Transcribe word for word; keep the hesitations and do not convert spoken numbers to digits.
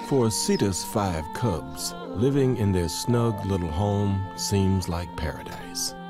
For Cheetah's five cubs, living in their snug little home seems like paradise.